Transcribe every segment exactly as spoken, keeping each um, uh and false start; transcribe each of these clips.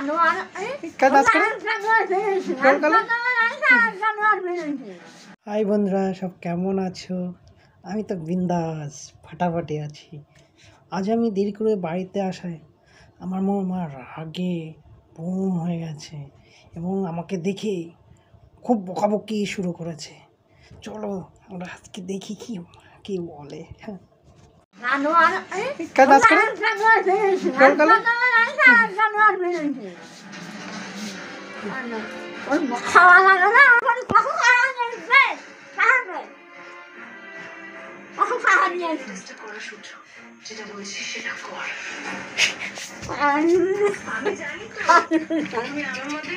High বন্ধুরা, সব কেমন আছো? আমি তো বিন্দাস ফাটাফাটি আছি। আজ আমি দেরি করে বাড়িতে আসায় আমার মা রাগে বুম হয়ে গেছে এবং আমাকে দেখে খুব বকাবকি শুরু করেছে। চলো আমরা আজকে দেখি কি কি বলে। হ্যাঁ খাওয়া লাগে না আমার কখন খাওয়া যাচ্ছে কখন খাওয়া নিয়েছি যেটা বলছি সেটা কর। আমি জানি তো আমি আমার মধ্যেই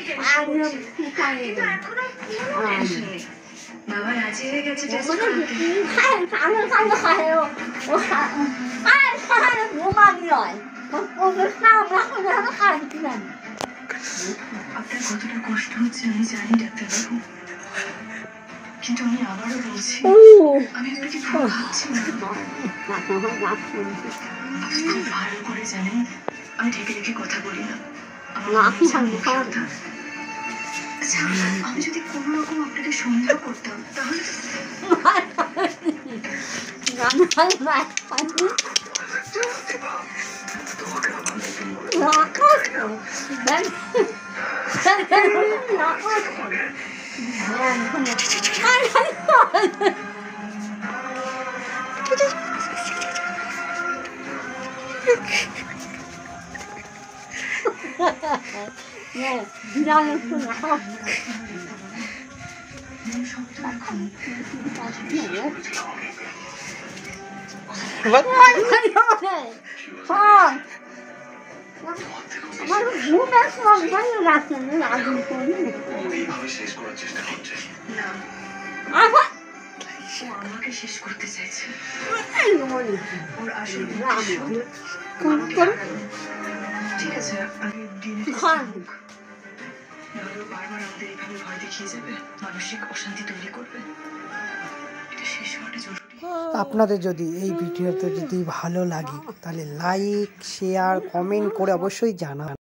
বাবা রাজি হয়ে গেছে টেস্ট করতে। খায় কালো কালো খায় ও ও খায় খায় ঘুমাবি হয় ও না রাখো না খাচ্ছি না। আপনার কতটা কষ্ট হচ্ছে আমি জানি ডাক্তারবাবু, কিন্তু আমি আবারও বলছি আমি আপনাকে ভুল ভাবছি না। আপনি খুব ভালো করে জানেন আমি ঢেকে ঢেকে কথা বলি না। আচ্ছা আমি যদি কোনো রকম আপনাকে সন্দেহ করতাম তাহলে আমাকে শেষ করতে চাইছে। ওর আসল ঠিক আছে আমি বারবার আমাদের এইভাবে ভয় দেখিয়ে যাবে, মানসিক অশান্তি তৈরি করবে। এটা শেষ হওয়াটা জরুরি। আপনাদের যদি এই ভিডিওতে যদি ভালো লাগে তাহলে লাইক শেয়ার কমেন্ট করে অবশ্যই জানান।